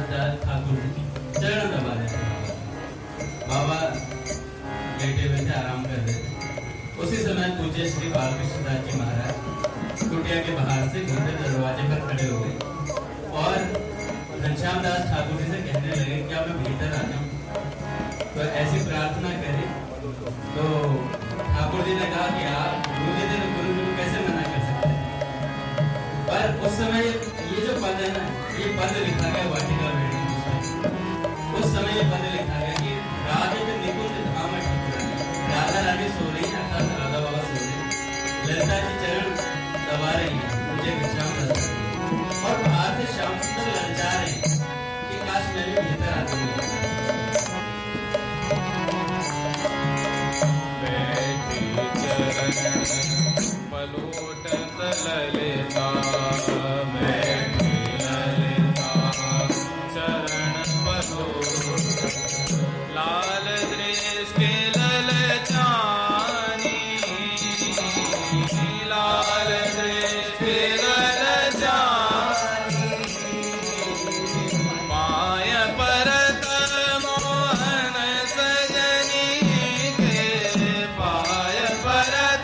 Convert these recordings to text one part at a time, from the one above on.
दास ठाकुर चरण दबा रहे थे। बाबा लेटे हुए थे, आराम कर रहे थे। उसी समय पूज्य श्री बालकृष्ण दास जी महाराज कुटिया के बाहर से भीतर दरवाजे पर खड़े हुए और घनश्याम दास ठाकुर जी से कहने लगे क्या मैं भीतर आ जाऊं? तो ऐसी प्रार्थना करी तो ठाकुर जी ने कहा कि आप गुरु जी को कैसे मना कर सकते हैं? पर उस समय ये जो पद है ना, ये पद लिखा गया वाटिका वेणी। उस समय ये पद लिखा गया कि राधे के निकुंज धाम ठकुरानी, राधा रानी सो रही है, अर्थात राधा बाबा सो रही है, ललिता जी चरण दबा रही है मुझे घनश्याम दास और बाहर से श्याम सुंदर ललचा रहे हैं कि काश मैं भी भीतर आती हूँ। पलोटत ललिता बैठी ललिता चरण पलोट लाल दृष्टि ललचानी लाल दृष्टि ललचानी पाय परत मोहन सजनी के पाय परत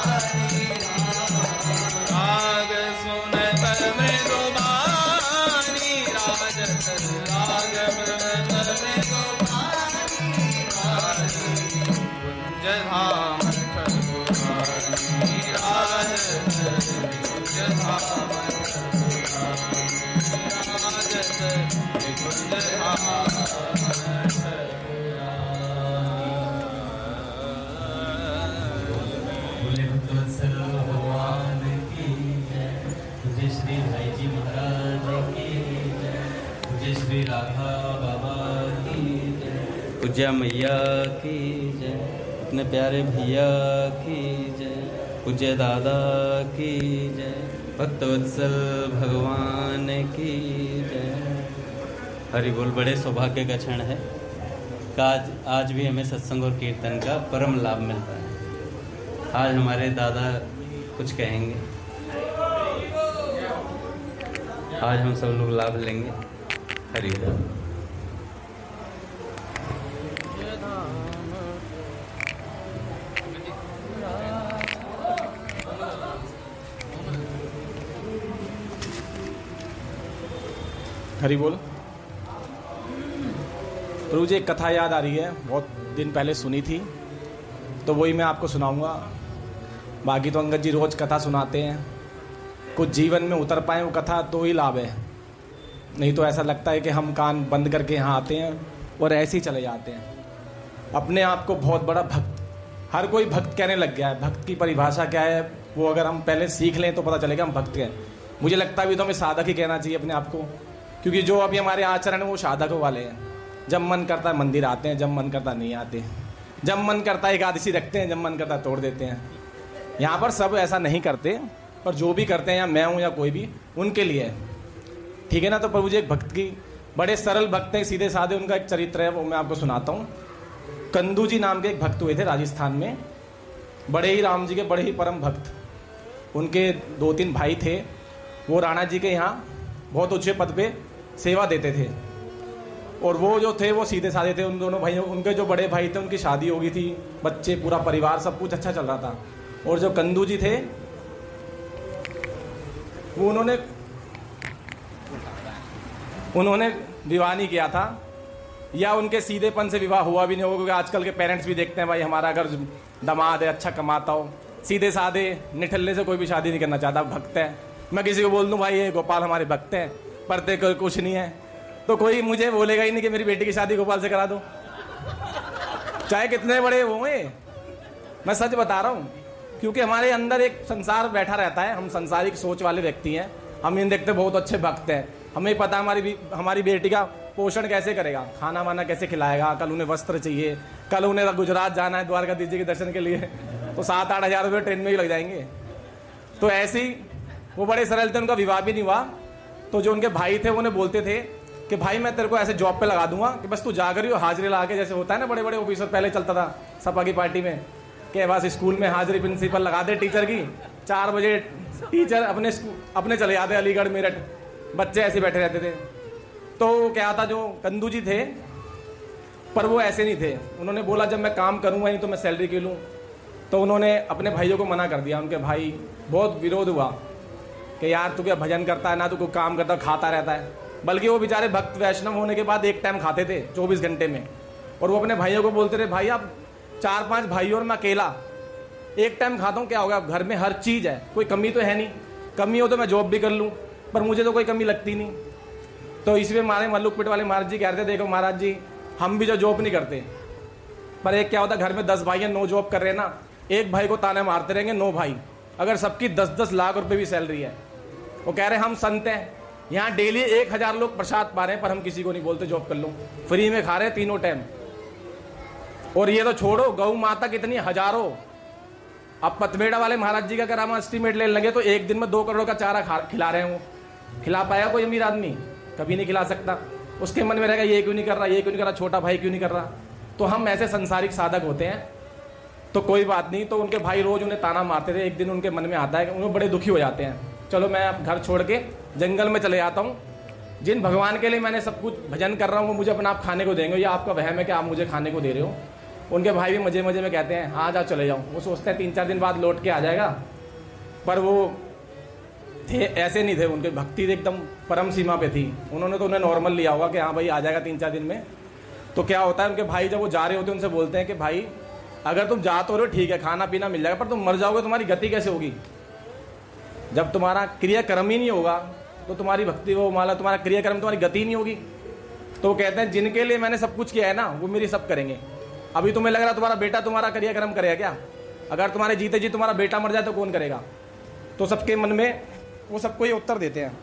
राग सुनत मृदुबानी राजत राग सुनत मृदुबानी कुंज धाम ठकुरानी राजत कुंज धाम राजत कुंज धाम बोले भक्तवत्सल भगवान की जय। पूज्य श्री भाई जी महाराज की जय। पूज्य श्री राधा बाबा की जय। पूज्य मैया की जय। अपने प्यारे भैया की जय। पूज्य दादा की जय। भक्तवत्सल भगवान की जय। हरि बोल। बड़े सौभाग्य का क्षण है कि आज भी हमें सत्संग और कीर्तन का परम लाभ मिलता है। आज हमारे दादा कुछ कहेंगे, आज हम सब लोग लाभ लेंगे। हरि बोल। हरि बोल। प्रभु जी, एक कथा याद आ रही है, बहुत दिन पहले सुनी थी, तो वही मैं आपको सुनाऊंगा। बाकी तो अंगद जी रोज कथा सुनाते हैं। कुछ जीवन में उतर पाए वो कथा तो ही लाभ है, नहीं तो ऐसा लगता है कि हम कान बंद करके यहाँ आते हैं और ऐसे ही चले जाते हैं। अपने आप को बहुत बड़ा भक्त, हर कोई भक्त कहने लग गया है। भक्त की परिभाषा क्या है वो अगर हम पहले सीख लें तो पता चलेगा हम भक्त हैं। मुझे लगता है अभी तो हमें साधक ही कहना चाहिए अपने आप को, क्योंकि जो अभी हमारे आचरण है वो साधकों वाले हैं। जब मन करता है मंदिर आते हैं, जब मन करता नहीं आते, जब मन करता है एकादशी रखते हैं, जब मन करता है तोड़ देते हैं। यहाँ पर सब ऐसा नहीं करते, पर जो भी करते हैं, या मैं हूँ या कोई भी, उनके लिए है, ठीक है ना। तो प्रभु जी एक भक्त की, बड़े सरल भक्त हैं, सीधे साधे, उनका एक चरित्र है, वो मैं आपको सुनाता हूँ। कंदू जी नाम के एक भक्त हुए थे राजस्थान में, बड़े ही राम जी के बड़े ही परम भक्त। उनके 2-3 भाई थे, वो राणा जी के यहाँ बहुत ऊंचे पद पे सेवा देते थे, और वो जो थे वो सीधे साधे थे। उन दोनों भाइयों, उनके जो बड़े भाई थे उनकी शादी हो गई थी, बच्चे, पूरा परिवार, सब कुछ अच्छा चल रहा था। और जो कंदू जी थे वो उन्होंने विवाह नहीं किया था, या उनके सीधेपन से विवाह हुआ भी नहीं होगा, क्योंकि आजकल के पेरेंट्स भी देखते हैं भाई हमारा अगर दामाद है अच्छा कमाता हो, सीधे साधे निठल्ले से कोई भी शादी नहीं करना चाहता, भक्त है। मैं किसी को बोल दूं भाई ये गोपाल हमारे भक्त हैं, पढ़ते कुछ नहीं है, तो कोई मुझे बोलेगा ही नहीं कि मेरी बेटी की शादी गोपाल से करा दो, चाहे कितने बड़े होंगे। मैं सच बता रहा हूँ, क्योंकि हमारे अंदर एक संसार बैठा रहता है, हम संसारिक सोच वाले व्यक्ति हैं। हम इन देखते बहुत अच्छे भक्त हैं, हमें पता हमारी बेटी का पोषण कैसे करेगा, खाना वाना कैसे खिलाएगा, कल उन्हें वस्त्र चाहिए, कल उन्हें गुजरात जाना है द्वारकाधीश जी के दर्शन के लिए, तो 7-8 हज़ार रुपये ट्रेन में ही लग जाएंगे। तो ऐसे ही वो बड़े सरल थे, उनका विवाह भी नहीं हुआ। तो जो उनके भाई थे उन्हें बोलते थे कि भाई मैं तेरे को ऐसे जॉब पे लगा दूंगा कि बस तू जा करी हो, हाजिरी लगा के, जैसे होता है ना बड़े बड़े ऑफिसर, पहले चलता था सपा की पार्टी में, कि बस स्कूल में हाजिरी प्रिंसिपल लगा दे टीचर की, 4 बजे टीचर अपने चले जाते अलीगढ़ मेरठ, बच्चे ऐसे बैठे रहते थे। तो क्या था, जो कंदू जी थे, पर वो ऐसे नहीं थे। उन्होंने बोला जब मैं काम करूँगा नहीं तो मैं सैलरी क्यों लूँ। तो उन्होंने अपने भाइयों को मना कर दिया। उनके भाई बहुत विरोध हुआ कि यार तू क्या भजन करता है, ना तू कोई काम करता, खाता रहता है। बल्कि वो बेचारे भक्त वैष्णव होने के बाद एक टाइम खाते थे 24 घंटे में, और वो अपने भाइयों को बोलते थे भाई आप 4-5 भाई और मैं अकेला एक टाइम खाता हूँ, क्या होगा, घर में हर चीज़ है, कोई कमी तो है नहीं, कमी हो तो मैं जॉब भी कर लूँ, पर मुझे तो कोई कमी लगती नहीं। तो इसमें हमारे मल्लुकपेट वाले महाराज जी कह रहे थे देखो महाराज जी, हम भी जो जॉब नहीं करते, पर एक क्या होता घर में 10 भाई हैं, 9 जॉब कर रहे हैं ना, एक भाई को ताने मारते रहेंगे 9 भाई, अगर सबकी 10-10 लाख रुपए भी सैलरी है। वो कह रहे हैं हम संत हैं, यहाँ डेली 1000 लोग प्रसाद पा रहे हैं, पर हम किसी को नहीं बोलते जॉब कर लो, फ्री में खा रहे हैं तीनों टाइम। और ये तो छोड़ो, गौ माता कितनी हजारों, अब पतमेड़ा वाले महाराज जी का अगर हम एस्टीमेट लेने लगे तो एक दिन में 2 करोड़ का चारा खिला रहे हैं। वो खिला पाएगा कोई अमीर आदमी? कभी नहीं खिला सकता। उसके मन में रहेगा ये क्यों नहीं कर रहा, ये क्यों नहीं कर रहा, छोटा भाई क्यों नहीं कर रहा। तो हम ऐसे संसारिक साधक होते हैं, तो कोई बात नहीं। तो उनके भाई रोज उन्हें ताना मारते थे। एक दिन उनके मन में आता है कि उन्हें बड़े दुखी हो जाते हैं, चलो मैं अब घर छोड़ के जंगल में चले जाता हूँ, जिन भगवान के लिए मैंने सब कुछ भजन कर रहा हूँ वो मुझे अपना आप खाने को देंगे, या आपका वहम है कि आप मुझे खाने को दे रहे हो। उनके भाई भी मजे मजे में कहते हैं आ जाओ चले जाओ। वो सोचते हैं 3-4 दिन बाद लौट के आ जाएगा, पर वो थे ऐसे नहीं थे, उनकी भक्ति एकदम परम सीमा पे थी। उन्होंने तो उन्हें नॉर्मल लिया होगा कि हाँ भाई आ जाएगा 3-4 दिन में। तो क्या होता है, उनके भाई जब वो जा रहे होते हैं उनसे बोलते हैं कि भाई अगर तुम जा तो रहे हो ठीक है, खाना पीना मिल जाएगा, पर तुम मर जाओगे तुम्हारी गति कैसे होगी? जब तुम्हारा क्रियाक्रम ही नहीं होगा तो तुम्हारी भक्ति वो माला तुम्हारा क्रियाक्रम तुम्हारी गति नहीं होगी। तो वो कहते हैं जिनके लिए मैंने सब कुछ किया है ना वो मेरी सब करेंगे। अभी तुम्हें लग रहा तुम्हारा बेटा तुम्हारा क्रियाक्रम करेगा क्या? अगर तुम्हारे जीते जी तुम्हारा बेटा मर जाए तो कौन करेगा? तो सबके मन में वो सबको ये उत्तर देते हैं।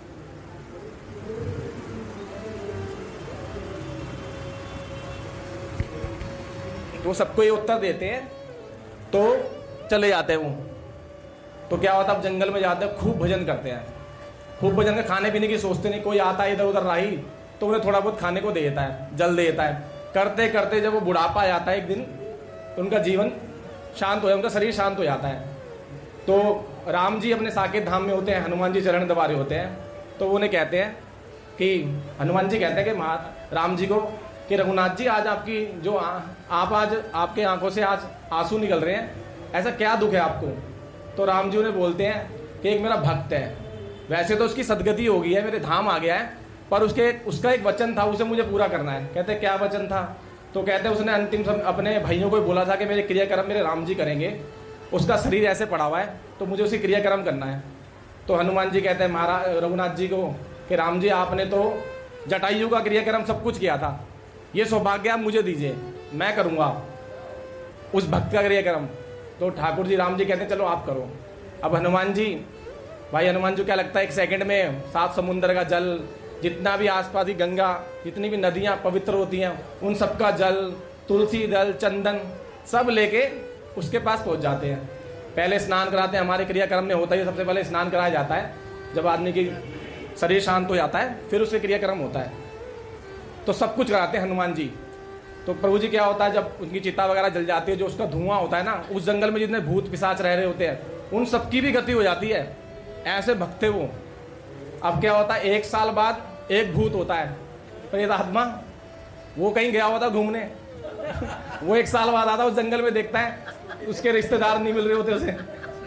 वो सबको ये उत्तर देते हैं तो चले जाते हैं वो। तो क्या होता है, अब जंगल में जाते हैं, खूब भजन करते हैं, खूब भजन कर, खाने पीने की सोचते नहीं। कोई आता है इधर उधर राही तो उन्हें थोड़ा बहुत खाने को दे देता है, जल दे देता है। करते करते जब वो बुढ़ापा आ जाता है एक दिन, तो उनका जीवन शांत हो जाता है, उनका शरीर शांत हो जाता है। तो राम जी अपने साकेत धाम में होते हैं, हनुमान जी चरण दबा रहे होते हैं। तो उन्हें कहते हैं कि हनुमान जी कहते हैं कि राम जी को कि रघुनाथ जी आज आपकी जो आप आज आपके आंखों से आज आंसू निकल रहे हैं, ऐसा क्या दुख है आपको? तो राम जी उन्हें बोलते हैं कि एक मेरा भक्त है, वैसे तो उसकी सदगति हो गई है, मेरे धाम आ गया है, पर उसका एक वचन था, उसे मुझे पूरा करना है। कहते क्या वचन था? तो कहते उसने अंतिम समय अपने भाइयों को बोला था कि मेरे क्रियाक्रम मेरे राम जी करेंगे, उसका शरीर ऐसे पड़ा हुआ है तो मुझे उसी क्रियाक्रम करना है। तो हनुमान जी कहते हैं महाराज रघुनाथ जी को कि राम जी आपने तो जटायु का क्रियाक्रम सब कुछ किया था, ये सौभाग्य आप मुझे दीजिए, मैं करूँगा उस भक्त का क्रियाक्रम। तो ठाकुर जी राम जी कहते हैं चलो आप करो। अब हनुमान जी क्या लगता है, 1 सेकंड में 7 समुद्र का जल, जितना भी आसपास की गंगा, जितनी भी नदियां पवित्र होती हैं, उन सबका जल, तुलसी दल, चंदन सब लेके उसके पास पहुंच जाते हैं। पहले स्नान कराते हैं, हमारे क्रियाक्रम में होता है सबसे पहले स्नान कराया जाता है। जब आदमी की शरीर शांत हो जाता है फिर उसके क्रियाक्रम होता है। तो सब कुछ कराते हैं हनुमान जी। तो प्रभु जी क्या होता है, जब उनकी चिता वगैरह जल जाती है, जो उसका धुआं होता है ना, उस जंगल में जितने भूत पिशाच रह रहे होते हैं उन सबकी भी गति हो जाती है। ऐसे भक्त थे वो। अब क्या होता है, 1 साल बाद एक भूत होता है प्रेत आत्मा, वो कहीं गया होता घूमने वो 1 साल बाद आता, उस जंगल में देखता है उसके रिश्तेदार नहीं मिल रहे होते उसे।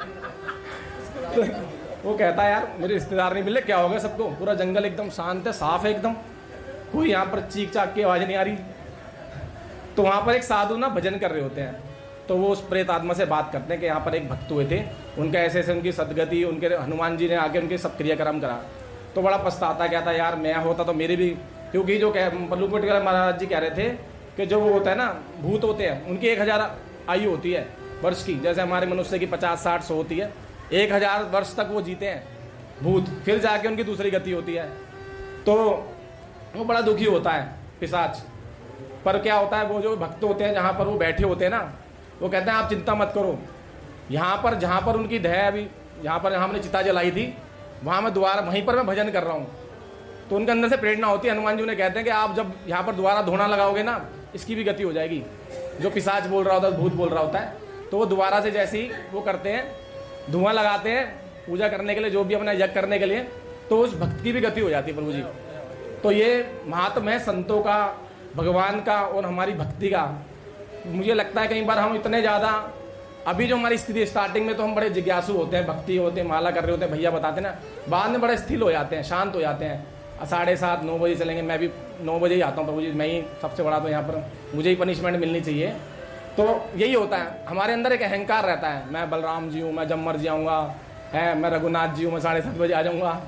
तो वो कहता है यार मेरे रिश्तेदार नहीं मिले, क्या हो गया सबको? पूरा जंगल एकदम शांत है, साफ है एकदम, कोई यहाँ पर चीख चाक की आवाज नहीं आ रही। तो वहाँ पर एक साधु ना भजन कर रहे होते हैं। तो वो उस प्रेत आत्मा से बात करते हैं कि यहाँ पर एक भक्त हुए थे, उनका ऐसे ऐसे उनकी सदगति, उनके हनुमान जी ने आके उनके सब क्रियाक्रम करा। तो बड़ा पछताता, कहता यार मैं होता तो मेरे भी, क्योंकि जो पल्लूपुट महाराज जी कह रहे थे कि जो वो होता है ना भूत होते हैं, उनकी 1000 आयु होती है वर्ष की, जैसे हमारे मनुष्य की 50, 60, 100 होती है। 1000 वर्ष तक वो जीते हैं भूत, फिर जाके उनकी दूसरी गति होती है। तो वो बड़ा दुखी होता है पिशाच। पर क्या होता है, वो जो भक्त होते हैं जहाँ पर वो बैठे होते हैं ना, वो कहते हैं आप चिंता मत करो, यहाँ पर जहाँ पर उनकी दह अभी यहाँ पर हमने चिता जलाई थी, वहाँ मैं दोबारा वहीं पर मैं भजन कर रहा हूँ। तो उनके अंदर से प्रेरणा होती है। हनुमान जी उन्हें कहते हैं कि आप जब यहाँ पर दोबारा धोना लगाओगे ना, इसकी भी गति हो जाएगी। जो पिशाच बोल रहा होता है, भूत बोल रहा होता है, तो वो दोबारा से जैसे ही वो करते हैं, धुआं लगाते हैं पूजा करने के लिए, जो भी अपना यज्ञ करने के लिए, तो उस भक्त की भी गति हो जाती है प्रभु जी। तो ये महात्म है संतों का, भगवान का और हमारी भक्ति का। मुझे लगता है कई बार हम इतने ज़्यादा, अभी जो हमारी स्थिति स्टार्टिंग में तो हम बड़े जिज्ञासु होते हैं, भक्ति होते हैं, माला कर रहे होते हैं, भैया बताते हैं ना, बाद में बड़े स्थिर हो जाते हैं, शांत हो जाते हैं। 7:30, 9 बजे चलेंगे, मैं भी 9 बजे ही आता हूँ प्रभु जी, मैं ही सबसे बड़ा, तो यहाँ पर मुझे ही पनिशमेंट मिलनी चाहिए। तो यही होता है, हमारे अंदर एक अहंकार रहता है, मैं बलराम जी हूँ, मैं जब मर्जी आऊँगा, है मैं रघुनाथ जी हूँ, मैं 7:30 बजे आ जाऊँगा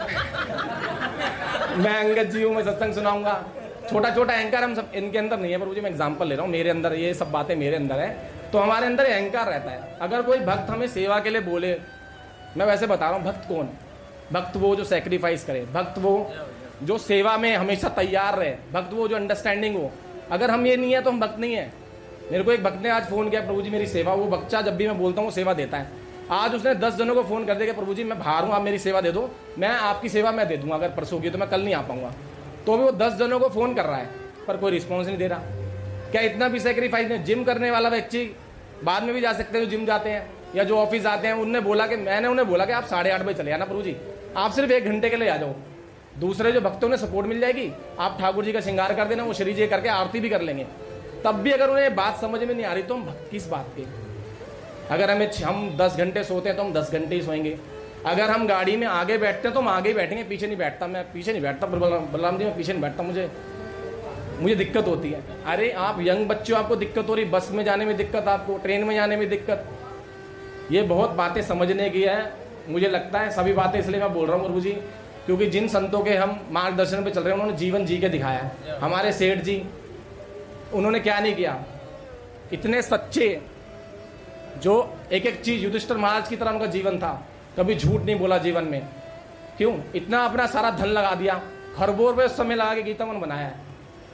मैं अंगद जी हूँ, मैं सत्संग सुनाऊँगा। छोटा छोटा अहंकार हम सब, इनके अंदर नहीं है प्रभु जी, मैं एग्जाम्पल ले रहा हूँ, मेरे अंदर ये सब बातें मेरे अंदर है। तो हमारे अंदर अहंकार रहता है। अगर कोई भक्त हमें सेवा के लिए बोले, मैं वैसे बता रहा हूँ, भक्त कौन? भक्त वो जो सेक्रीफाइस करे, भक्त वो जो सेवा में हमेशा तैयार रहे, भक्त वो जो अंडरस्टैंडिंग हो। अगर हम ये नहीं है तो हम भक्त नहीं है। मेरे को एक भक्त ने आज फ़ोन किया, प्रभु जी मेरी सेवा, वो बच्चा जब भी मैं बोलता हूँ वो सेवा देता है। आज उसने 10 जनों को फ़ोन कर दिया कि प्रभु जी मैं बाहर हूँ, आप मेरी सेवा दे दो, मैं आपकी सेवा मैं दे दूँगा, अगर परसों की तो मैं कल नहीं आ पाऊँगा। तो भी वो 10 जनों को फ़ोन कर रहा है पर कोई रिस्पॉन्स नहीं दे रहा। क्या इतना भी सेक्रीफाइस नहीं? जिम करने वाला व्यक्ति बाद में भी जा सकते हैं, जो जिम जाते हैं या जो ऑफिस जाते हैं, उनने बोला कि मैंने उन्हें बोला कि आप 8:30 बजे चले आना प्रभु जी, आप सिर्फ 1 घंटे के लिए आ जाओ। दूसरे जो भक्तों ने सपोर्ट मिल जाएगी, आप ठाकुर जी का श्रृंगार कर देना, वो श्री जी करके आरती भी कर लेंगे, तब भी अगर उन्हें बात समझ में नहीं आ रही तो हम भक्त किस बात के। अगर हम 10 घंटे सोते हैं तो हम 10 घंटे ही सोएंगे। अगर हम गाड़ी में आगे बैठते हैं तो हम आगे ही बैठेंगे, पीछे नहीं बैठता। मैं पीछे नहीं बैठता बलराम जी, मैं पीछे नहीं बैठता, मुझे दिक्कत होती है। अरे आप यंग बच्चे हो, आपको दिक्कत हो रही, बस में जाने में दिक्कत, आपको ट्रेन में जाने में दिक्कत। ये बहुत बातें समझने की है, मुझे लगता है सभी बातें इसलिए मैं बोल रहा हूँ प्रभु जी, क्योंकि जिन संतों के हम मार्गदर्शन पे चल रहे हैं उन्होंने जीवन जी के दिखाया है। हमारे सेठ जी, उन्होंने क्या नहीं किया, इतने सच्चे, जो एक एक चीज युधिष्ठिर महाराज की तरह उनका जीवन था, कभी झूठ नहीं बोला जीवन में। क्यों? इतना अपना सारा धन लगा दिया, खरबों रुपए उस समय लगा के गीतावन बनाया है।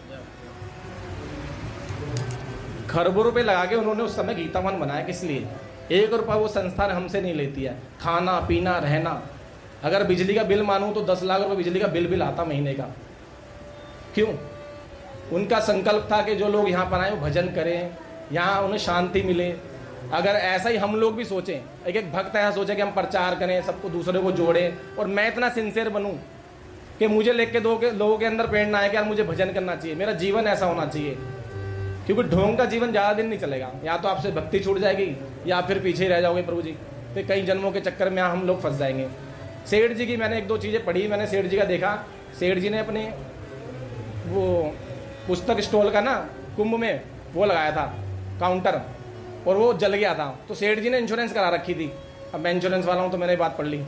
खरबों रुपए लगा के उन्होंने उस समय गीतावन बनाया। किस लिए? 1 रुपया वो संस्थान हमसे नहीं लेती है। खाना पीना रहना, अगर बिजली का बिल मानूं तो 10 लाख रुपए बिजली का बिल आता महीने का। क्यों? उनका संकल्प था कि जो लोग यहाँ पर आए वो भजन करें, यहाँ उन्हें शांति मिले। अगर ऐसा ही हम लोग भी सोचें, एक एक भक्त ऐसा सोचे कि हम प्रचार करें, सबको दूसरे को जोड़ें, और मैं इतना सिंसियर बनूं कि मुझे लेके लोगों के अंदर प्रेरणा है कि यार मुझे भजन करना चाहिए, मेरा जीवन ऐसा होना चाहिए। क्योंकि ढोंग का जीवन ज़्यादा दिन नहीं चलेगा, या तो आपसे भक्ति छूट जाएगी या फिर पीछे रह जाओगे प्रभु जी। तो कई जन्मों के चक्कर में हम लोग फंस जाएंगे। सेठ जी की मैंने 1-2 चीज़ें पढ़ी, मैंने सेठ जी का देखा। सेठ जी ने अपने वो पुस्तक स्टॉल का ना कुंभ में वो लगाया था काउंटर, और वो जल गया था। तो सेठ जी ने इंश्योरेंस करा रखी थी। अब मैं इंश्योरेंस वाला हूँ तो मैंने बात पढ़ ली।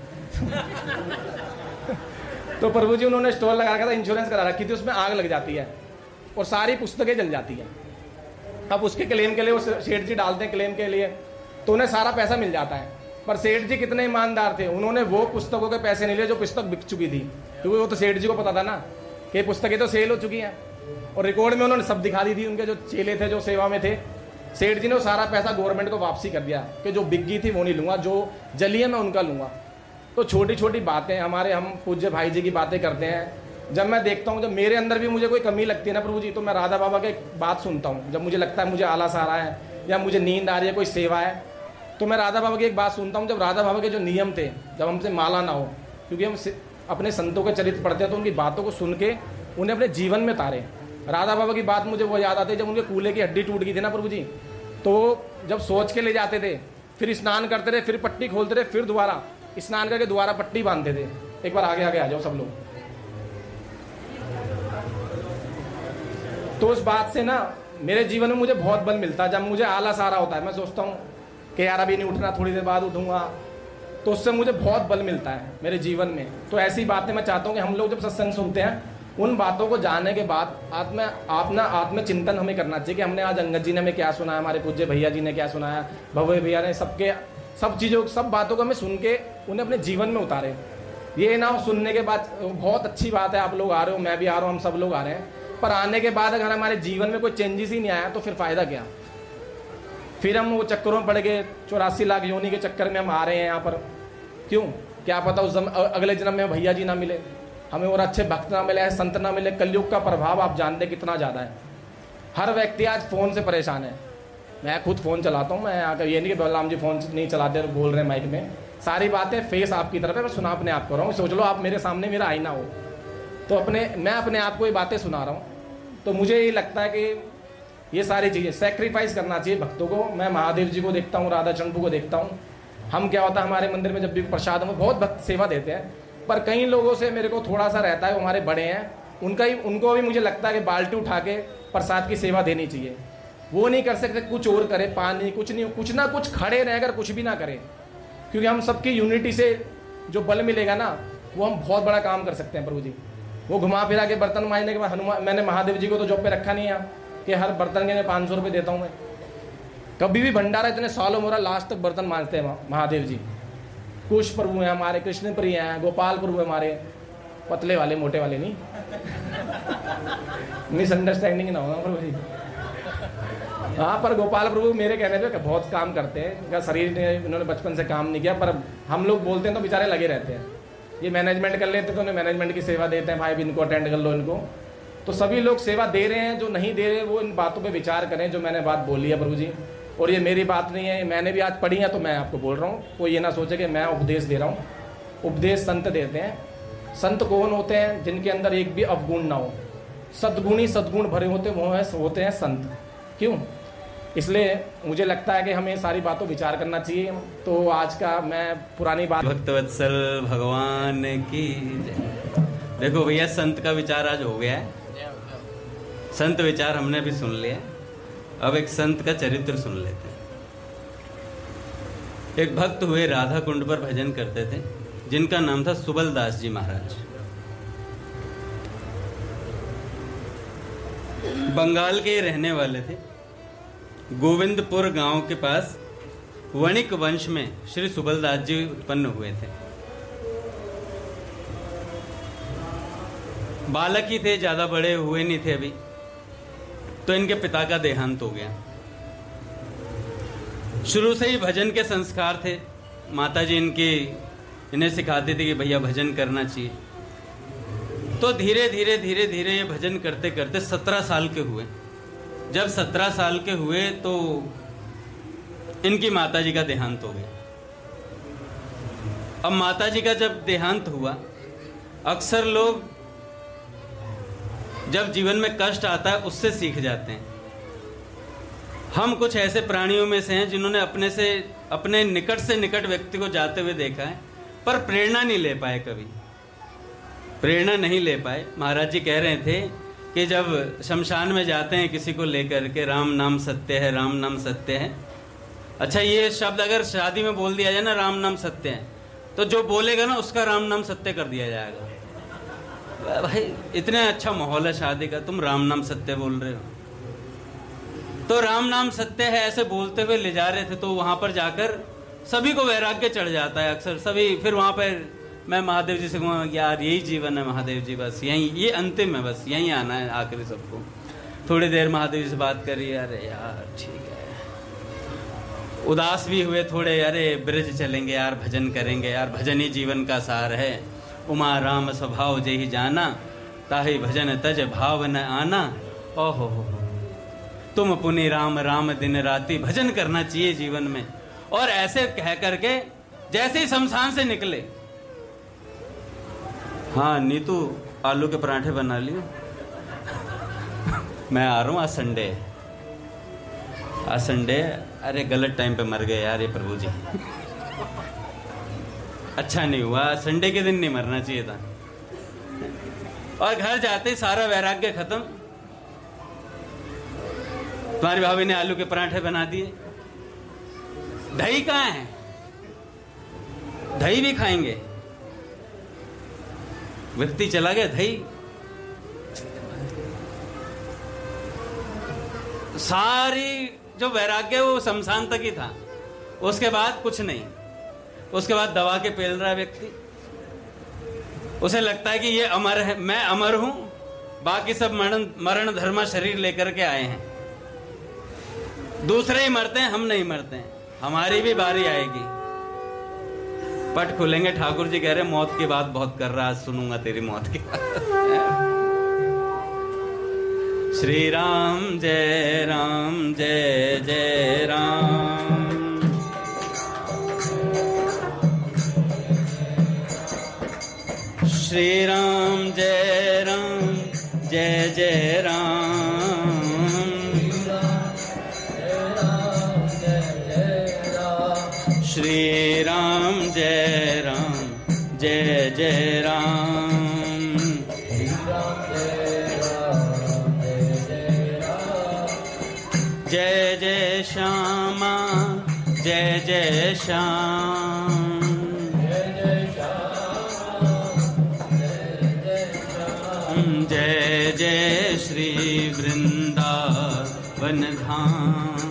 तो प्रभु जी उन्होंने स्टॉल लगा रखा था, इंश्योरेंस करा रखी थी, उसमें आग लग जाती है और सारी पुस्तकें जल जाती हैं। अब उसके क्लेम के लिए वो सेठ जी डालते हैं क्लेम के लिए, तो उन्हें सारा पैसा मिल जाता है। पर सेठ जी कितने ईमानदार थे, उन्होंने वो पुस्तकों के पैसे नहीं लिए जो पुस्तक बिक चुकी थी, क्योंकि वो तो सेठ जी को पता था ना कि पुस्तकें तो सेल हो चुकी हैं, और रिकॉर्ड में उन्होंने सब दिखा दी थी। उनके जो चेले थे, जो सेवा में थे, सेठ जी ने वो सारा पैसा गवर्नमेंट को वापसी कर दिया कि जो बिक गई थी वो नहीं लूंगा, जो जली है मैं उनका लूंगा। तो छोटी छोटी बातें हमारे, हम पूज्य भाई जी की बातें करते हैं। जब मैं देखता हूँ, जब मेरे अंदर भी मुझे कोई कमी लगती है ना प्रभु जी, तो मैं राधा बाबा की बात सुनता हूँ। जब मुझे लगता है मुझे आलस आ रहा है या मुझे नींद आ रही है, कोई सेवा है, तो मैं राधा बाबा की एक बात सुनता हूँ। जब राधा बाबा के जो नियम थे, जब हमसे माला ना हो, क्योंकि हम अपने संतों के चरित्र पढ़ते हैं तो उनकी बातों को सुन के उन्हें अपने जीवन में उतारे। राधा बाबा की बात मुझे वो याद आती है, जब उनके कूल्हे की हड्डी टूट गई थी ना प्रभु जी, तो जब सोच के ले जाते थे, फिर स्नान करते थे, फिर पट्टी खोलते थे, फिर दोबारा स्नान करके दोबारा पट्टी बांधते थे। एक बार आगे आगे आ जाओ सब लोग। तो उस बात से ना मेरे जीवन में मुझे बहुत बल मिलता है। जब मुझे आलस आ रहा होता है, मैं सोचता हूँ कि यार अभी नहीं उठना, थोड़ी देर बाद उठूंगा, तो उससे मुझे बहुत बल मिलता है मेरे जीवन में। तो ऐसी बातें मैं चाहता हूँ कि हम लोग जब सत्संग सुनते हैं, उन बातों को जानने के बाद आत्मचिंतन हमें करना चाहिए कि हमने आज अंगद जी ने हमें क्या सुनाया, हमारे पूज्य भैया जी ने क्या सुनाया, भव्य भैया ने, सब चीज़ों, सब बातों को हमें सुन के उन्हें अपने जीवन में उतारे। ये ना सुनने के बाद बहुत अच्छी बात है, आप लोग आ रहे हो, मैं भी आ रहा हूँ, हम सब लोग आ रहे हैं, पर आने के बाद अगर हमारे जीवन में कोई चेंजेस ही नहीं आया तो फिर फायदा क्या? फिर हम वो चक्करों में पड़ गए, 84 लाख योनि के चक्कर में हम आ रहे हैं यहाँ पर। क्यों? क्या पता उस अगले जन्म में भैया जी ना मिले, हमें और अच्छे भक्त ना मिले, संत ना मिले। कलयुग का प्रभाव आप जानते कितना ज़्यादा है। हर व्यक्ति आज फ़ोन से परेशान है। मैं खुद फ़ोन चलाता हूँ, मैं आकर ये नहीं कि बलराम जी फ़ोन नहीं चलाते और बोल रहे हैं माइक में, सारी बातें फेस आपकी तरफ है, मैं सुना अपने आप को रहा हूँ। सोच लो आप मेरे सामने मेरा आईना हो, तो मैं अपने आप को ये बातें सुना रहा हूँ। तो मुझे ये लगता है कि ये सारी चीज़ें सैक्रिफाइस करना चाहिए भक्तों को। मैं महादेव जी को देखता हूँ, राधा चंपू को देखता हूँ। हम क्या होता है, हमारे मंदिर में जब भी प्रसाद में बहुत भक्त सेवा देते हैं, पर कई लोगों से मेरे को थोड़ा सा रहता है, वो हमारे बड़े हैं, उनको भी मुझे लगता है कि बाल्टी उठा के प्रसाद की सेवा देनी चाहिए। वो नहीं कर सकते, कुछ और करे, पानी कुछ नहीं, कुछ ना कुछ खड़े रहकर कुछ भी ना करें, क्योंकि हम सबकी यूनिटी से जो बल मिलेगा ना, वो हम बहुत बड़ा काम कर सकते हैं प्रभु जी। वो घुमा फिरा के बर्तन मांजने के बाद मैंने महादेव जी को तो जॉब पे रखा नहीं है कि हर बर्तन के 500 रुपये देता हूँ मैं। कभी भी भंडारा इतने सालों मोरा लास्ट तक बर्तन मांजते हैं महादेव जी। कुश प्रभु हैं हमारे, कृष्ण प्रिय हैं, गोपाल प्रभु हमारे, पतले वाले मोटे वाले नहीं, मिसअंडरस्टैंडिंग ना होगा प्रभु जी। हाँ, पर गोपाल प्रभु मेरे कहने पे बहुत काम करते हैं, इनका शरीर ने, इन्होंने बचपन से काम नहीं किया, पर हम लोग बोलते हैं तो बेचारे लगे रहते हैं। ये मैनेजमेंट कर लेते तो उन्हें मैनेजमेंट की सेवा देते हैं, भाई इनको अटेंड कर लो इनको। तो सभी लोग सेवा दे रहे हैं, जो नहीं दे रहे वो इन बातों पे विचार करें जो मैंने बात बोली है प्रभु जी। और ये मेरी बात नहीं है, मैंने भी आज पढ़ी है तो मैं आपको बोल रहा हूँ। कोई ये ना सोचे कि मैं उपदेश दे रहा हूँ, उपदेश संत देते हैं। संत कौन होते हैं? जिनके अंदर एक भी अवगुण ना हो, सद्गुणी सद्गुण भरे होते वो होते हैं संत। क्यों? इसलिए मुझे लगता है कि हमें सारी बातों विचार करना चाहिए। तो आज का मैं पुरानी बात भक्तवत्सल भगवान की जय। देखो भैया, संत का विचार आज हो गया है। संत विचार हमने भी सुन लिया। अब एक संत का चरित्र सुन लेते हैं। एक भक्त हुए, राधा कुंड पर भजन करते थे, जिनका नाम था सुबलदास जी महाराज। बंगाल के रहने वाले थे। गोविंदपुर गांव के पास वणिक वंश में श्री सुबलदास जी उत्पन्न हुए थे। बालक ही थे, ज्यादा बड़े हुए नहीं थे अभी, तो इनके पिता का देहांत हो गया। शुरू से ही भजन के संस्कार थे। माताजी इन्हें सिखाती थी कि भैया भजन करना चाहिए। तो धीरे धीरे धीरे धीरे ये भजन करते करते 17 साल के हुए। जब 17 साल के हुए तो इनकी माताजी का देहांत हो गया। अब माताजी का जब देहांत हुआ, अक्सर लोग जब जीवन में कष्ट आता है उससे सीख जाते हैं। हम कुछ ऐसे प्राणियों में से हैं जिन्होंने अपने निकट से निकट व्यक्ति को जाते हुए देखा है, पर प्रेरणा नहीं ले पाए, कभी प्रेरणा नहीं ले पाए। महाराज जी कह रहे थे कि जब शमशान में जाते हैं किसी को लेकर के, राम नाम सत्य है, राम नाम सत्य है। अच्छा, ये शब्द अगर शादी में बोल दिया जाए ना, राम नाम सत्य है, तो जो बोलेगा ना उसका राम नाम सत्य कर दिया जाएगा। भाई इतना अच्छा माहौल है शादी का, तुम राम नाम सत्य बोल रहे हो। तो राम नाम सत्य है ऐसे बोलते हुए ले जा रहे थे। तो वहां पर जाकर सभी को वैराग्य चढ़ जाता है अक्सर। सभी फिर वहां पर मैं महादेव जी से कहूँगा, यार यही जीवन है महादेव जी, बस यही, ये अंतिम है, बस यही आना है आखिरी सबको। थोड़ी देर महादेव जी से बात करी, अरे यार ठीक है। उदास भी हुए थोड़े, अरे ब्रज चलेंगे यार, भजन करेंगे यार, भजन ही जीवन का सार है। उमा राम स्वभाव जही जाना, ताहि भजन तज भाव न आना। ओहो हो, तुम पुनि राम राम दिन राति, भजन करना चाहिए जीवन में। और ऐसे कह करके जैसे ही शमशान से निकले, हाँ नीतू आलू के पराठे बना लियो, मैं आ रहा हूँ, आज संडे है, आज संडे। अरे गलत टाइम पे मर गए यार ये प्रभु जी, अच्छा नहीं हुआ, संडे के दिन नहीं मरना चाहिए था। और घर जाते ही सारा वैराग्य खत्म। तुम्हारी भाभी ने आलू के पराठे बना दिए, दही कहाँ है? दही भी खाएंगे। व्यक्ति चला गया, दही, सारी जो वैराग्य वो शमशान तक ही था। उसके बाद कुछ नहीं। उसके बाद दबा के पेल रहा है व्यक्ति। उसे लगता है कि ये अमर है, मैं अमर हूं, बाकी सब मरण धर्मा शरीर लेकर के आए हैं। दूसरे ही मरते हैं, हम नहीं मरते हैं, हमारी भी बारी आएगी। पट खुलेंगे। ठाकुर जी कह रहे मौत की बात बहुत कर रहा, आज सुनूंगा तेरी मौत की बात। श्री राम जय जय राम। श्री राम जय जय राम। श्री राम जय जय राम। जय जय श्यामा जय श्याम। जय जय श्री वृंदावन धाम।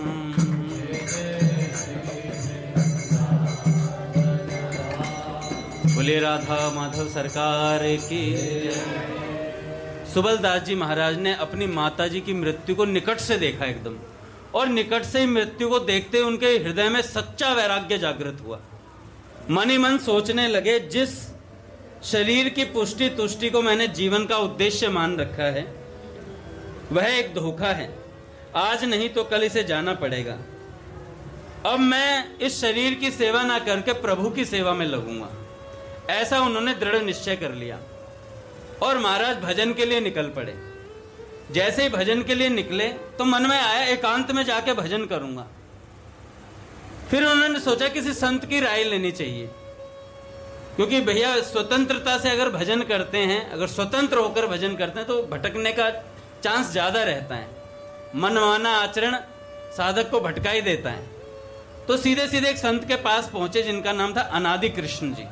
बोले राधा माधव सरकार की। सुबलदास जी महाराज ने अपनी माताजी की मृत्यु को निकट से देखा एकदम, और निकट से ही मृत्यु को देखते उनके हृदय में सच्चा वैराग्य जागृत हुआ। मन ही मन सोचने लगे, जिस शरीर की पुष्टि तुष्टि को मैंने जीवन का उद्देश्य मान रखा है वह एक धोखा है। आज नहीं तो कल इसे जाना पड़ेगा। अब मैं इस शरीर की सेवा ना करके प्रभु की सेवा में लगूंगा। ऐसा उन्होंने दृढ़ निश्चय कर लिया और महाराज भजन के लिए निकल पड़े। जैसे ही भजन के लिए निकले तो मन में आया एकांत में जाके भजन करूंगा। फिर उन्होंने सोचा किसी संत की राय लेनी चाहिए, क्योंकि भैया स्वतंत्रता से अगर भजन करते हैं, अगर स्वतंत्र होकर भजन करते हैं तो भटकने का चांस ज्यादा रहता है। मनमाना आचरण साधक को भटका ही देता है। तो सीधे सीधे एक संत के पास पहुंचे जिनका नाम था अनादि कृष्ण जी।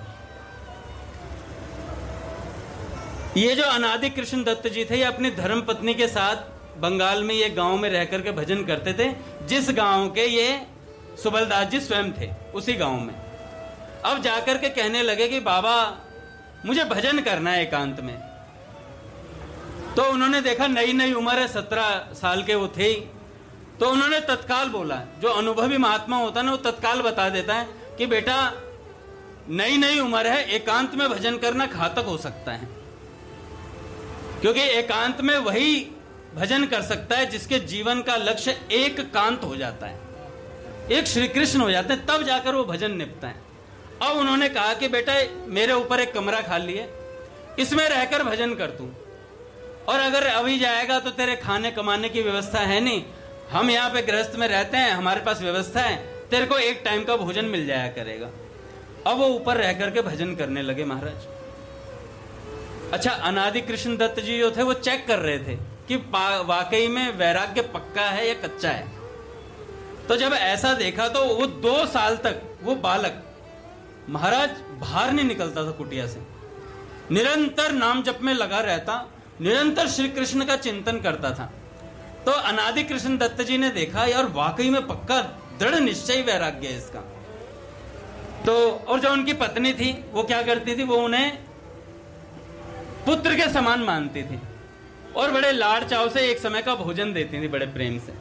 ये जो अनादि कृष्ण दत्त जी थे, ये अपनी धर्म पत्नी के साथ बंगाल में ये गांव में रह करके भजन करते थे, जिस गांव के ये सुबलदास जी स्वयं थे, उसी गांव में। अब जाकर के कहने लगे कि बाबा मुझे भजन करना है एकांत में। तो उन्होंने देखा नई नई उम्र है, 17 साल के वो थे ही। तो उन्होंने तत्काल बोला, जो अनुभवी महात्मा होता है ना, वो तत्काल बता देता है कि बेटा नई नई उम्र है, एकांत में भजन करना घातक हो सकता है, क्योंकि एकांत में वही भजन कर सकता है जिसके जीवन का लक्ष्य एक कांत हो जाता है, एक श्री कृष्ण हो जाते हैं, तब जाकर वो भजन निपटा है। अब उन्होंने कहा कि बेटा मेरे ऊपर एक कमरा खाली है, इसमें रहकर भजन कर तू, और अगर अभी जाएगा तो तेरे खाने कमाने की व्यवस्था है नहीं, हम यहाँ पे गृहस्थ में रहते हैं, हमारे पास व्यवस्था है, तेरे को एक टाइम का भोजन मिल जाया करेगा। अब वो ऊपर रह करके भजन करने लगे महाराज। अच्छा, अनादि कृष्ण दत्त जी जो थे वो चेक कर रहे थे कि वाकई में वैराग्य पक्का है या कच्चा है। तो जब ऐसा देखा तो वो 2 साल तक वो बालक महाराज बाहर नहीं निकलता था कुटिया से, निरंतर नाम जप में लगा रहता, निरंतर श्री कृष्ण का चिंतन करता था। तो अनादि कृष्ण दत्त जी ने देखा यार वाकई में पक्का दृढ़ निश्चय वैराग्य है इसका। तो और जो उनकी पत्नी थी वो क्या करती थी, वो उन्हें पुत्र के समान मानती थी और बड़े लाड़ चाव से एक समय का भोजन देती थी बड़े प्रेम से।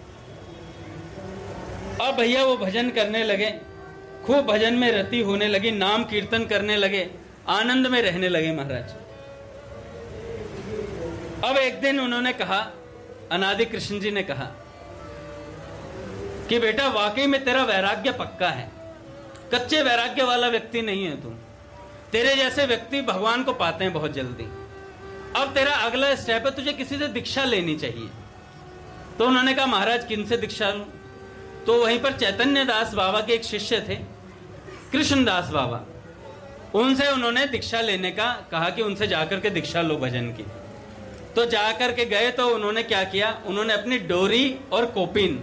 अब भैया वो भजन करने लगे, खूब भजन में रति होने लगी, नाम कीर्तन करने लगे, आनंद में रहने लगे महाराज। अब एक दिन उन्होंने कहा, अनादि कृष्ण जी ने कहा कि बेटा वाकई में तेरा वैराग्य पक्का है, कच्चे वैराग्य वाला व्यक्ति नहीं है तू, तेरे जैसे व्यक्ति भगवान को पाते हैं बहुत जल्दी। अब तेरा अगला स्टेप है, तुझे किसी से दीक्षा लेनी चाहिए। तो उन्होंने कहा महाराज किन से दीक्षा लूं? तो वहीं पर चैतन्य दास बाबा के एक शिष्य थे कृष्णदास बाबा, उनसे उन्होंने दीक्षा लेने का कहा कि उनसे जाकर के दीक्षा लो भजन की। तो जाकर के गए तो उन्होंने क्या किया, उन्होंने अपनी डोरी और कोपिन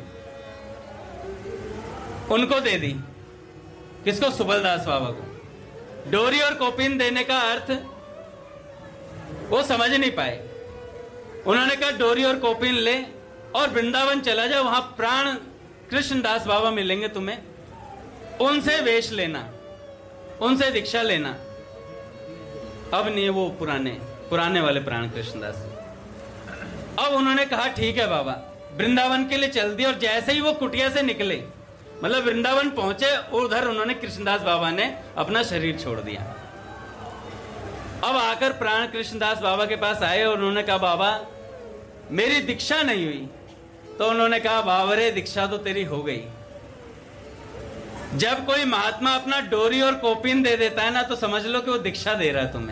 उनको दे दी। किसको? सुबलदास बाबा को। डोरी और कोपिन देने का अर्थ वो समझ नहीं पाए। उन्होंने कहा डोरी और कोपिन ले और वृंदावन चला जा, वहां प्राण कृष्णदास बाबा मिलेंगे तुम्हें, उनसे वेश लेना, उनसे दीक्षा लेना। अब नहीं, वो पुराने वाले प्राण कृष्णदास। अब उन्होंने कहा ठीक है बाबा, वृंदावन के लिए चल दिया। और जैसे ही वो कुटिया से निकले, मतलब वृंदावन पहुंचे, उधर उन्होंने कृष्णदास बाबा ने अपना शरीर छोड़ दिया। अब आकर प्राण कृष्णदास बाबा के पास आए और उन्होंने कहा बाबा मेरी दीक्षा नहीं हुई। तो उन्होंने कहा बाबरे दीक्षा तो तेरी हो गई। जब कोई महात्मा अपना डोरी और कोपिन दे देता है ना, तो समझ लो कि वो दीक्षा दे रहा है तुम्हें।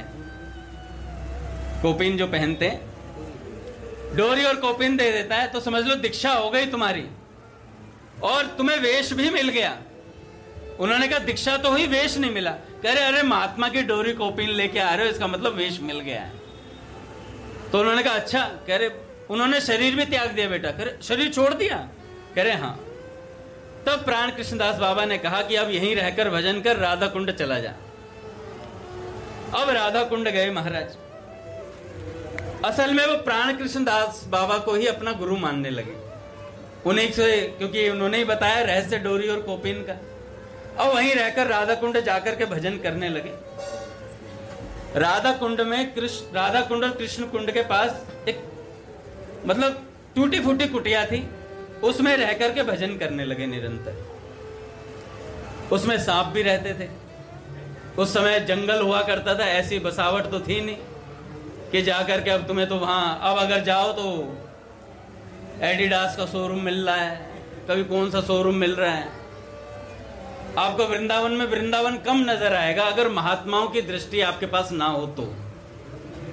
कोपिन जो पहनते, डोरी और कोपिन दे देता है तो समझ लो दीक्षा हो गई तुम्हारी, और तुम्हें वेश भी मिल गया। उन्होंने कहा दीक्षा तो हुई, वेश नहीं मिला। कह रहे अरे महात्मा की डोरी कोपिन लेके आ रहे हो, इसका मतलब वेश मिल गया है। तो उन्होंने कहा अच्छा। कह रहे उन्होंने शरीर भी त्याग दिया बेटा? कह रहे शरीर छोड़ दिया? कह रहे हाँ। तब प्राण कृष्णदास बाबा ने कहा कि अब यहीं रहकर भजन कर, राधा कुंड चला जा। अब राधा कुंड गए महाराज। असल में वो प्राण कृष्णदास बाबा को ही अपना गुरु मानने लगे, उन्हीं से, क्योंकि उन्होंने ही बताया रहस्य डोरी और कोपिन का। अब वहीं रहकर राधा कुंड जाकर के भजन करने लगे। राधा कुंड और कृष्ण कुंड के पास एक मतलब टूटी फूटी कुटिया थी, उसमें रह करके भजन करने लगे निरंतर। उसमें सांप भी रहते थे। उस समय जंगल हुआ करता था, ऐसी बसावट तो थी नहीं कि जाकर के अब तुम्हें तो वहां, अब अगर जाओ तो एडिडास का शोरूम मिल रहा है, कभी कौन सा शोरूम मिल रहा है। आपको वृंदावन कम नजर आएगा अगर महात्माओं की दृष्टि आपके पास ना हो तो।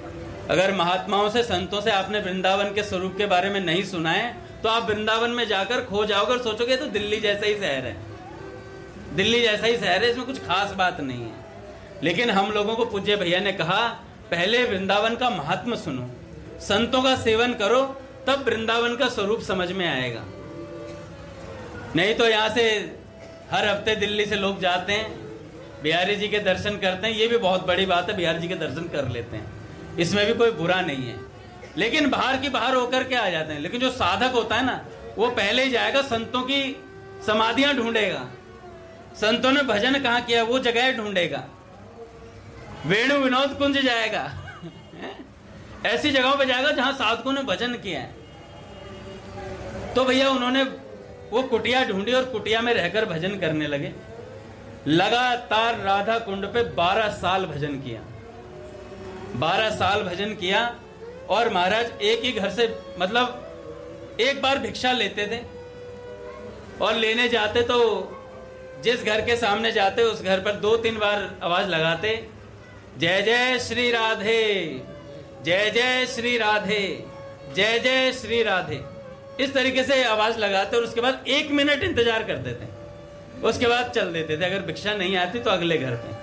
अगर महात्माओं से, संतों से आपने वृंदावन के स्वरूप के बारे में नहीं सुना है तो आप वृंदावन में जाकर खो जाओगे और सोचोगे तो दिल्ली जैसा ही शहर है, दिल्ली जैसा ही शहर है, इसमें कुछ खास बात नहीं है। लेकिन हम लोगों को पूज्य भैया ने कहा पहले वृंदावन का महात्मा सुनो, संतों का सेवन करो, तब वृंदावन का स्वरूप समझ में आएगा। नहीं तो यहाँ से हर हफ्ते दिल्ली से लोग जाते हैं, बिहारी जी के दर्शन करते हैं, ये भी बहुत बड़ी बात है, बिहारी जी के दर्शन कर लेते हैं, इसमें भी कोई बुरा नहीं है, लेकिन बाहर की बाहर होकर के आ जाते हैं। लेकिन जो साधक होता है ना, वो पहले ही जाएगा, संतों की समाधियां ढूंढेगा, संतों ने भजन कहाँ किया वो जगह ढूंढेगा, वेणु विनोद कुंज जाएगा ऐसी जगहों पे जाएगा जहां साधकों ने भजन किया है। तो भैया उन्होंने वो कुटिया ढूंढी और कुटिया में रहकर भजन करने लगे। लगातार राधा कुंड पे 12 साल भजन किया, 12 साल भजन किया। और महाराज एक ही घर से, मतलब एक बार भिक्षा लेते थे और लेने जाते तो जिस घर के सामने जाते उस घर पर 2-3 बार आवाज लगाते, जय जय श्री राधे, जय जय श्री राधे, जय जय श्री राधे, इस तरीके से आवाज लगाते और उसके बाद 1 मिनट इंतजार करते थे, उसके बाद चल देते थे। अगर भिक्षा नहीं आती तो अगले घर पे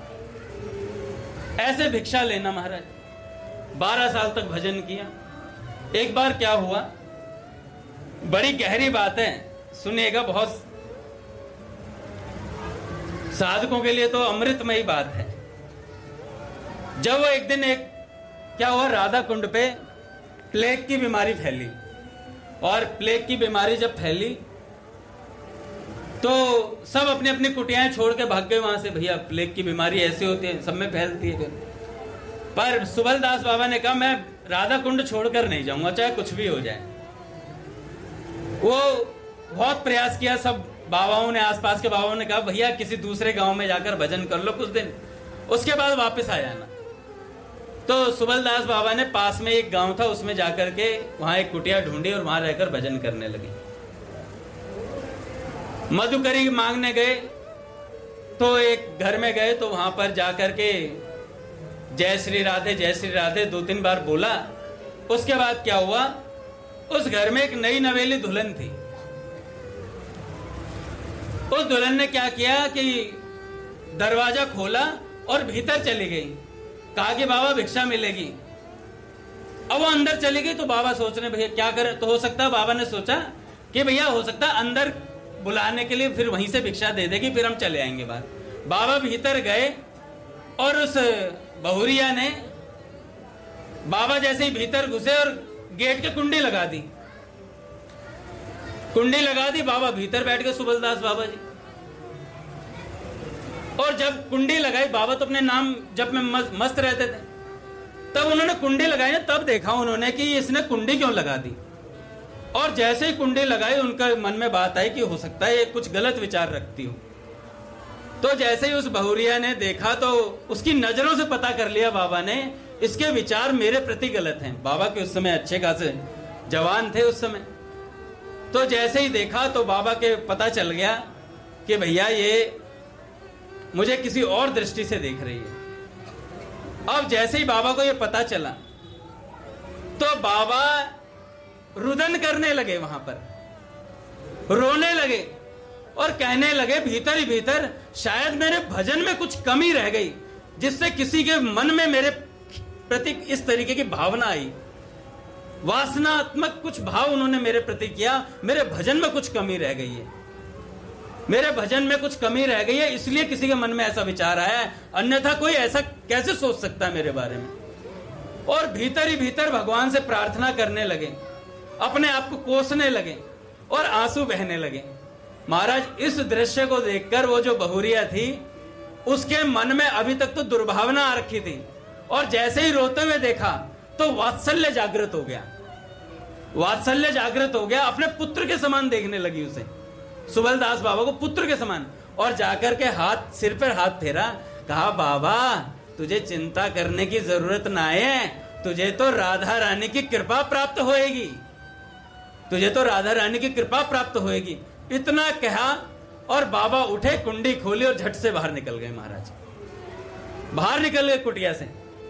ऐसे भिक्षा लेना। महाराज 12 साल तक भजन किया। एक बार क्या हुआ, बड़ी गहरी बात है, सुनिएगा, बहुत साधकों के लिए तो अमृतमयी बात है। जब वो एक दिन क्या हुआ, राधा कुंड पे प्लेग की बीमारी फैली, और प्लेग की बीमारी जब फैली तो सब अपनी अपनी कुटियाएं छोड़ के भाग गए वहां से। भैया प्लेग की बीमारी ऐसी होती है, सब में फैलती है। पर सुबलदास बाबा ने कहा मैं राधा कुंड छोड़कर नहीं जाऊंगा, चाहे कुछ भी हो जाए। वो बहुत प्रयास किया, सब बाबाओं ने, आसपास के बाबाओं ने कहा भैया किसी दूसरे गांव में जाकर भजन कर लो कुछ दिन, उसके बाद वापस आ जाना। तो सुबलदास बाबा ने पास में एक गांव था, उसमें जाकर के वहां एक कुटिया ढूंढी और वहां रहकर भजन करने लगे। मधुकरी मांगने गए तो एक घर में गए तो वहां पर जाकर के जय श्री राधे, जय श्री राधे 2-3 बार बोला। उसके बाद क्या हुआ, उस घर में एक नई नवेली दुल्हन थी। उस दुल्हन ने क्या किया कि दरवाजा खोला और भीतर चली गई, कहा कि बाबा भिक्षा मिलेगी। अब वो अंदर चली गई तो बाबा सोच रहे भैया क्या करें। तो हो सकता है बाबा ने सोचा कि भैया हो सकता है अंदर बुलाने के लिए फिर वहीं से भिक्षा दे देगी, फिर हम चले आएंगे बाहर। बाबा भीतर गए और उस बहुरिया ने, बाबा जैसे ही भीतर घुसे और गेट के कुंडी लगा दी, कुंडी लगा दी, बाबा भीतर बैठ गए, सुबलदास बाबा जी। और जब कुंडी लगाई, बाबा तो अपने नाम जब में मस्त रहते थे, तब उन्होंने कुंडी लगाई ना, तब देखा उन्होंने कि इसने कुंडी क्यों लगा दी। और जैसे ही कुंडी लगाई उनका मन में बात आई कि हो सकता है ये कुछ गलत विचार रखती हो। तो जैसे ही उस बहुरिया ने देखा तो उसकी नजरों से पता कर लिया बाबा ने, इसके विचार मेरे प्रति गलत हैं। बाबा के उस समय अच्छे खासे जवान थे उस समय। तो जैसे ही देखा तो बाबा के पता चल गया कि भैया ये मुझे किसी और दृष्टि से देख रही है। अब जैसे ही बाबा को ये पता चला तो बाबा रुदन करने लगे, वहां पर रोने लगे और कहने लगे भीतर ही भीतर शायद मेरे भजन में कुछ कमी रह गई, जिससे किसी के मन में मेरे प्रति इस तरीके की भावना आई, वासनात्मक कुछ भाव उन्होंने मेरे प्रति किया। मेरे भजन में कुछ कमी रह गई है, मेरे भजन में कुछ कमी रह गई है, इसलिए किसी के मन में ऐसा विचार आया है, अन्यथा कोई ऐसा कैसे सोच सकता है मेरे बारे में। और भीतर ही भीतर भगवान से प्रार्थना करने लगे, अपने आप को कोसने लगे और आंसू बहने लगे। महाराज इस दृश्य को देखकर वो जो बहुरिया थी उसके मन में अभी तक तो दुर्भावना आ रखी थी, और जैसे ही रोते हुए देखा तो वात्सल्य जागृत हो गया, वात्सल्य जागृत हो गया। अपने पुत्र के समान देखने लगी उसे, सुबलदास बाबा को पुत्र के समान। और जाकर के हाथ, सिर पर हाथ फेरा, कहा बाबा तुझे चिंता करने की जरूरत ना है, तुझे तो राधा रानी की कृपा प्राप्त होएगी, तुझे तो राधा रानी की कृपा प्राप्त होएगी। इतना कहा और बाबा उठे, कुंडी खोली और झट से बाहर निकल गए। महाराज बाहर निकल गए कुटिया से।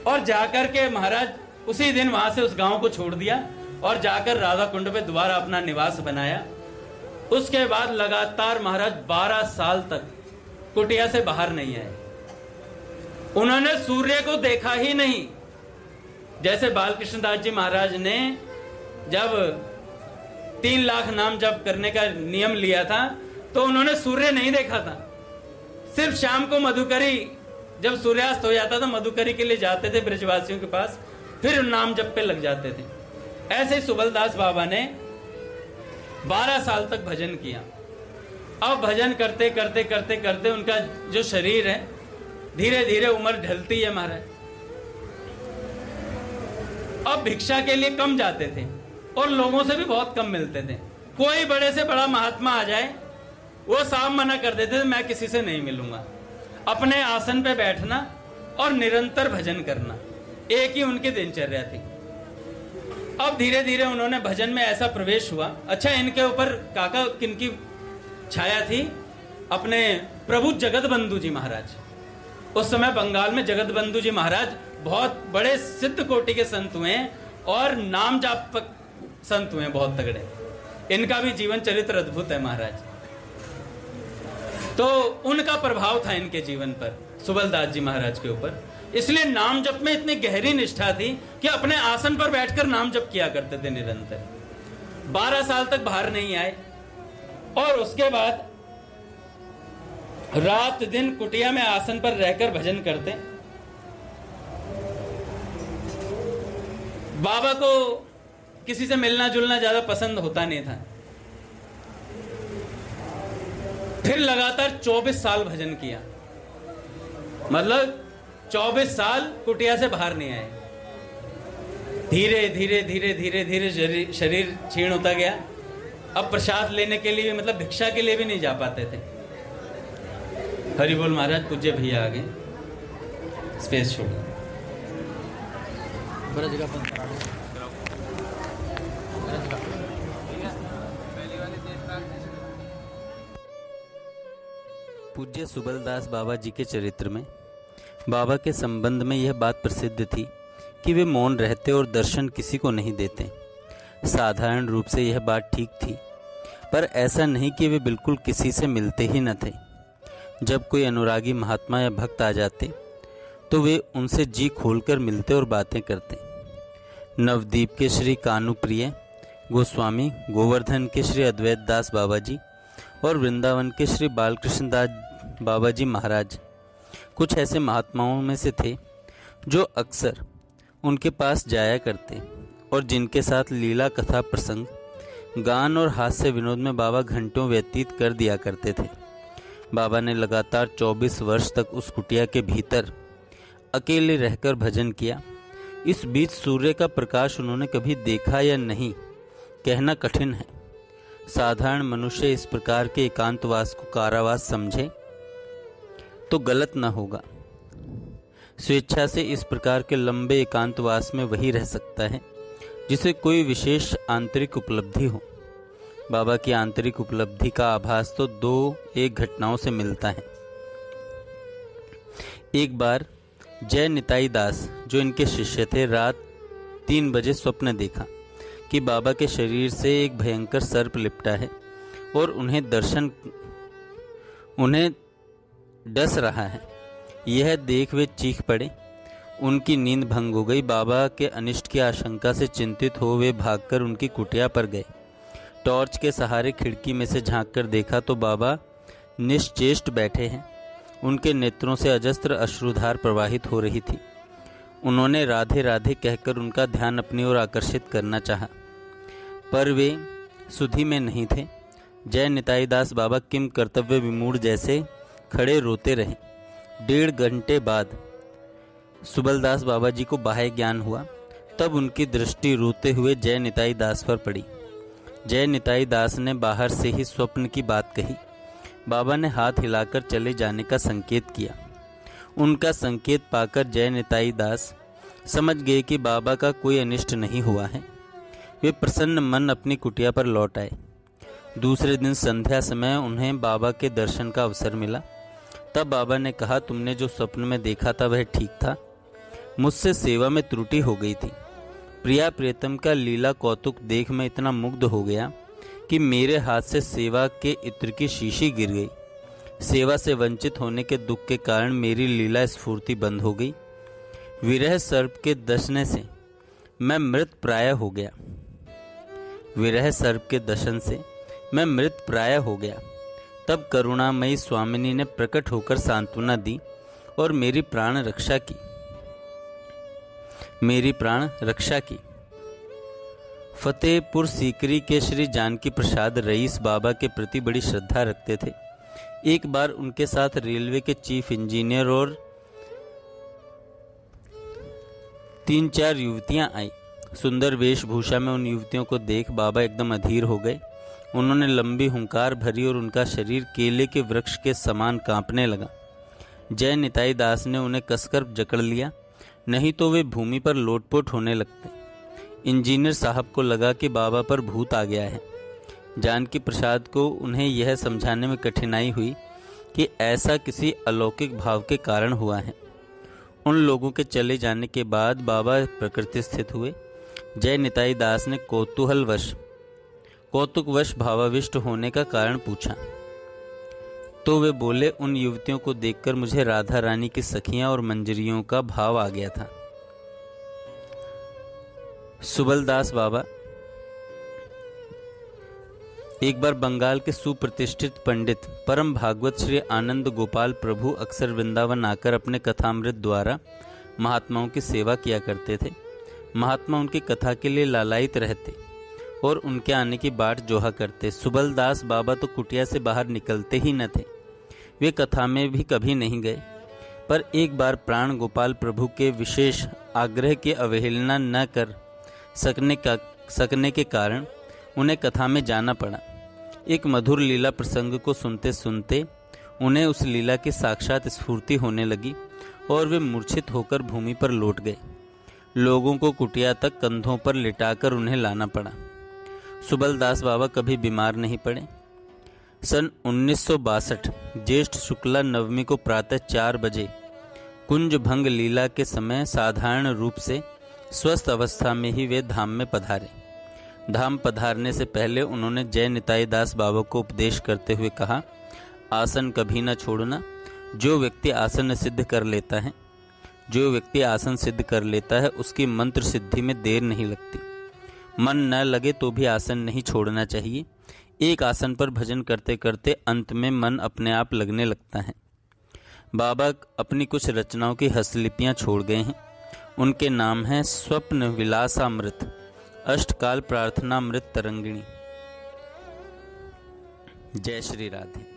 और जाकर के महाराज उसी दिन वहां से उस गांव को छोड़ दिया और जाकर राधा कुंड पे दोबारा अपना निवास बनाया। उसके बाद लगातार महाराज 12 साल तक कुटिया से बाहर नहीं आए। उन्होंने सूर्य को देखा ही नहीं। जैसे बालकृष्ण दास जी महाराज ने जब 3 लाख नाम जप करने का नियम लिया था तो उन्होंने सूर्य नहीं देखा था। सिर्फ शाम को मधुकरी, जब सूर्यास्त हो जाता था, मधुकरी के लिए जाते थे ब्रजवासियों के पास, फिर नाम जप पे लग जाते थे। ऐसे ही सुबलदास बाबा ने 12 साल तक भजन किया। अब भजन करते करते करते करते उनका जो शरीर है, धीरे धीरे उम्र ढलती है महाराज। अब भिक्षा के लिए कम जाते थे और लोगों से भी बहुत कम मिलते थे। कोई बड़े से बड़ा महात्मा आ जाए, वो साफ मना कर देते थे, मैं किसी से नहीं मिलूंगा। अपने आसन पे बैठना और निरंतर भजन करना, एक ही उनकी दिनचर्या थी। अब धीरे धीरे उन्होंने भजन में ऐसा प्रवेश हुआ। अच्छा, इनके ऊपर काका किनकी छाया थी? अपने प्रभु जगत बंधु जी महाराज। उस समय बंगाल में जगत बंधु जी महाराज बहुत बड़े सिद्ध कोटि के संत हुए और नाम जाप संत हुए, बहुत तगड़े। इनका भी जीवन चरित्र अद्भुत है महाराज। तो उनका प्रभाव था इनके जीवन पर, सुबलदास जी महाराज के ऊपर। इसलिए नाम जप में इतनी गहरी निष्ठा थी कि अपने आसन पर बैठकर नाम जप किया करते थे निरंतर। 12 साल तक बाहर नहीं आए और उसके बाद रात दिन कुटिया में आसन पर रहकर भजन करते। बाबा को किसी से मिलना जुलना ज्यादा पसंद होता नहीं था। फिर लगातार 24 साल भजन किया, मतलब 24 साल कुटिया से बाहर नहीं आए। धीरे धीरे धीरे धीरे धीरे शरीर क्षीण होता गया। अब प्रसाद लेने के लिए, मतलब भिक्षा के लिए भी नहीं जा पाते थे। हरि बोल महाराज। पूज्य भैया आ गए, स्पेस छोड़ो। पूज्य सुबलदास बाबा जी के चरित्र में बाबा के संबंध में यह बात प्रसिद्ध थी कि वे मौन रहते और दर्शन किसी को नहीं देते। साधारण रूप से यह बात ठीक थी, पर ऐसा नहीं कि वे बिल्कुल किसी से मिलते ही न थे। जब कोई अनुरागी महात्मा या भक्त आ जाते तो वे उनसे जी खोलकर मिलते और बातें करते। नवद्वीप के श्री कानुप्रिय गोस्वामी, गोवर्धन के श्री अद्वैत दास बाबा जी और वृंदावन के श्री बालकृष्ण दास बाबा जी महाराज कुछ ऐसे महात्माओं में से थे जो अक्सर उनके पास जाया करते और जिनके साथ लीला कथा प्रसंग, गान और हास्य विनोद में बाबा घंटों व्यतीत कर दिया करते थे। बाबा ने लगातार 24 वर्ष तक उस कुटिया के भीतर अकेले रहकर भजन किया। इस बीच सूर्य का प्रकाश उन्होंने कभी देखा या नहीं, कहना कठिन है। साधारण मनुष्य इस प्रकार के एकांतवास को कारावास समझे तो गलत न होगा। स्वेच्छा से इस प्रकार के लंबे एकांतवास में वही रह सकता है जिसे कोई विशेष आंतरिक उपलब्धि हो। बाबा की आंतरिक उपलब्धि का आभास तो 2-1 घटनाओं से मिलता है। एक बार जय निताई दास, जो इनके शिष्य थे, रात 3 बजे स्वप्न देखा कि बाबा के शरीर से एक भयंकर सर्प लिपटा है और उन्हें डस रहा है। यह देख वे चीख पड़े। उनकी नींद भंग हो गई। बाबा के अनिष्ट की आशंका से चिंतित हो वे भागकर उनकी कुटिया पर गए। टॉर्च के सहारे खिड़की में से झांककर देखा तो बाबा निश्चेष्ट बैठे हैं। उनके नेत्रों से अजस्त्र अश्रुधार प्रवाहित हो रही थी। उन्होंने राधे राधे कहकर उनका ध्यान अपनी ओर आकर्षित करना चाहा, पर वे सुधि में नहीं थे। जय निताई दास बाबा किम कर्तव्य विमूढ़ जैसे खड़े रोते रहे। 1.5 घंटे बाद सुबलदास बाबा जी को बाह्य ज्ञान हुआ। तब उनकी दृष्टि रोते हुए जय निताई दास पर पड़ी। जय निताई दास ने बाहर से ही स्वप्न की बात कही। बाबा ने हाथ हिलाकर चले जाने का संकेत किया। उनका संकेत पाकर जय निताई दास समझ गए कि बाबा का कोई अनिष्ट नहीं हुआ है। वे प्रसन्न मन अपनी कुटिया पर लौट आए। दूसरे दिन संध्या समय उन्हें बाबा के दर्शन का अवसर मिला। तब बाबा ने कहा, तुमने जो स्वप्न में देखा था वह ठीक था। मुझसे सेवा में त्रुटि हो गई थी। प्रिया प्रियतम का लीला कौतुक देख मैं इतना मुग्ध हो गया कि मेरे हाथ से सेवा के इत्र की शीशी गिर गई। सेवा से वंचित होने के दुख के कारण मेरी लीला स्फूर्ति बंद हो गई। विरह सर्प के दशने से मैं मृत प्राय हो गया। विरह सर्प के दशन से मैं मृत प्राय हो गया। तब करुणामयी स्वामिनी ने प्रकट होकर सांत्वना दी और मेरी प्राण रक्षा की। फतेहपुर सीकरी के श्री जानकी प्रसाद रईस बाबा के प्रति बड़ी श्रद्धा रखते थे। एक बार उनके साथ रेलवे के चीफ इंजीनियर और 3-4 युवतियां आई। सुंदर वेशभूषा में उन युवतियों को देख बाबा एकदम अधीर हो गए। उन्होंने लंबी हुंकार भरी और उनका शरीर केले के वृक्ष के समान कांपने लगा। जय निताई दास ने उन्हें कसकर जकड़ लिया, नहीं तो वे भूमि पर लोटपोट होने लगते। इंजीनियर साहब को लगा कि बाबा पर भूत आ गया है। जानकी प्रसाद को उन्हें यह समझाने में कठिनाई हुई कि ऐसा किसी अलौकिक भाव के कारण हुआ है। उन लोगों के चले जाने के बाद बाबा प्रकृति स्थित हुए। जय निताई दास ने कौतुकवश भावाविष्ट होने का कारण पूछा तो वे बोले, उन युवतियों को देखकर मुझे राधा रानी की सखियां और मंजरियों का भाव आ गया था। सुबलदास बाबा एक बार बंगाल के सुप्रतिष्ठित पंडित परम भागवत श्री आनंद गोपाल प्रभु अक्सर वृंदावन आकर अपने कथामृत द्वारा महात्माओं की सेवा किया करते थे। महात्मा उनकी कथा के लिए लालायित रहते और उनके आने की बाट जोहा करते। सुबलदास बाबा तो कुटिया से बाहर निकलते ही न थे। वे कथा में भी कभी नहीं गए। पर एक बार प्राण गोपाल प्रभु के विशेष आग्रह की अवहेलना न कर सकने के कारण उन्हें कथा में जाना पड़ा। एक मधुर लीला प्रसंग को सुनते सुनते उन्हें उस लीला की साक्षात स्फूर्ति होने लगी और वे मूर्छित होकर भूमि पर लौट गए। लोगों को कुटिया तक कंधों पर लिटाकर उन्हें लाना पड़ा। सुबलदास बाबा कभी बीमार नहीं पड़े। सन 1962 ज्येष्ठ शुक्ला नवमी को प्रातः 4 बजे कुंज भंग लीला के समय साधारण रूप से स्वस्थ अवस्था में ही वे धाम में पधारे। धाम पधारने से पहले उन्होंने जय निताई दास बाबा को उपदेश करते हुए कहा, आसन कभी न छोड़ना। जो व्यक्ति आसन सिद्ध कर लेता है उसकी मंत्र सिद्धि में देर नहीं लगती। मन न लगे तो भी आसन नहीं छोड़ना चाहिए। एक आसन पर भजन करते करते अंत में मन अपने आप लगने लगता है। बाबा अपनी कुछ रचनाओं की हस्तलिपियां छोड़ गए हैं। उनके नाम हैं स्वप्न विलासामृत, अष्टकाल प्रार्थनामृत तरंगिणी। जय श्री राधे।